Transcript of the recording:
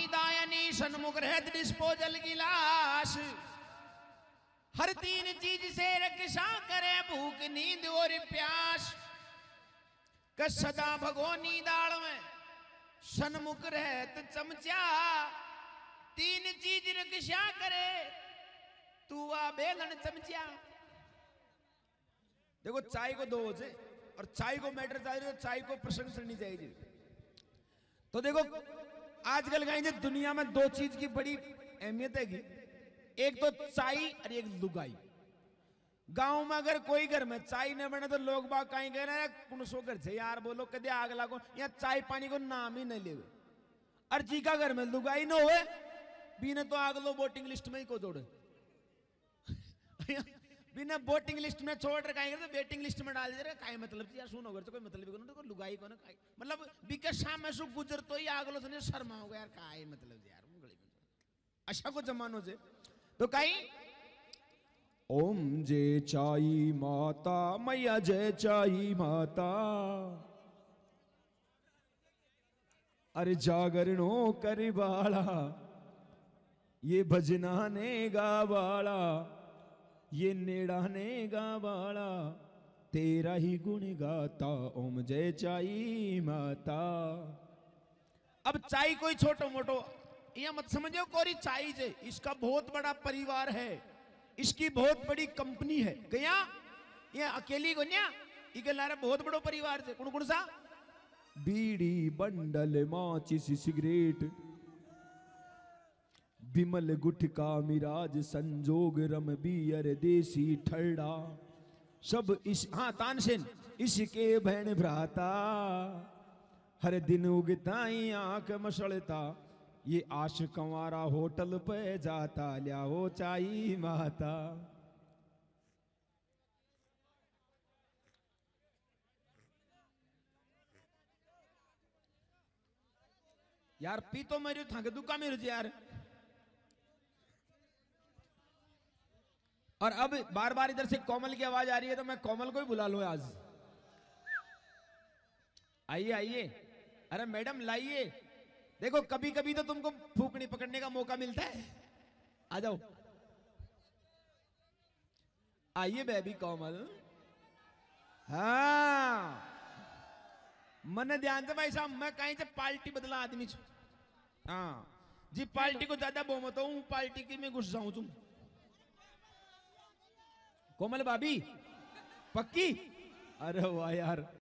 दायनी सन्मुख रहत डिस्पोजल गिलास। हर 3 चीज से रक्षा करे भूख नींद और प्यास। क सदा भगोनी दाल में सन्मुख रहत चमचा। 3 चीज रक्षा करे तू आ बेलन चमचा। देखो चाय को 2 होते और चाय को मैटर चाहिए, चाय को प्रशंसा करनी चाहिए। तो देखो आजकल कहीं दुनिया में 2 चीज की बड़ी अहमियत है कि एक तो चाय और एक लुगाई। गांव में अगर कोई घर में चाय न बने तो लोग बाग कहीं कह रहे हैं सो घर से यार बोलो कदे आग लागो, या चाय पानी को नाम ही नहीं ले। और जी का घर में लुगाई न हुए बिना तो आग लो वोटिंग लिस्ट में ही को जोड़े। बिना वोटिंग लिस्ट में छोड़ रखा तो वेटिंग लिस्ट में डाल दे रहे काय मतलब यार सुनो घर से कोई मतलब भी को लुगाई को ना काय मतलब बिके शाम में सु गुजर तो ही आगलो से शर्मा हो गया यार काय मतलब यार अच्छा को जमानो से तो कहीं ओम जय चाई माता मैया जय चाई माता। अरे जागरणो कर बाला ये भजना ने गावाला। ये नेड़ा ने गावाला तेरा ही गुण गाता। ओम जय चाई माता। अब चाय कोई छोटो मोटो ये मत समझो कोरी चाय जे इसका बहुत बड़ा परिवार है, इसकी बहुत बड़ी कंपनी है। गया ये अकेली को न्या इके लारा बहुत बड़ो परिवार से कौन कौन सा बीड़ी बंडल माचिस सिगरेट विमल गुटका मिराज संजोग रम बियर देसी ठरडा सब इस हाँ तानसेन इसके बहन भ्राता। हर दिन उगताई आंख मसलता ये आश कंवारा होटल पे जाता ल्याओ चाई माता। यार पी तो मेरे थक दुका मेरे यार। और अब बार बार इधर से कोमल की आवाज आ रही है तो मैं कोमल को ही बुला लूं आज। आइए आइए। अरे मैडम लाइए। देखो कभी कभी तो तुमको फूकनी पकड़ने का मौका मिलता है। आ जाओ आइए बेबी कोमल। हाँ मन ध्यान से भाई साहब मैं कहीं से पार्टी बदला आदमी छू। हाँ जी पार्टी को ज्यादा बहुमत हूं पार्टी की में घुस जाऊं तुम। कोमल भाभी पक्की। अरे वाह यार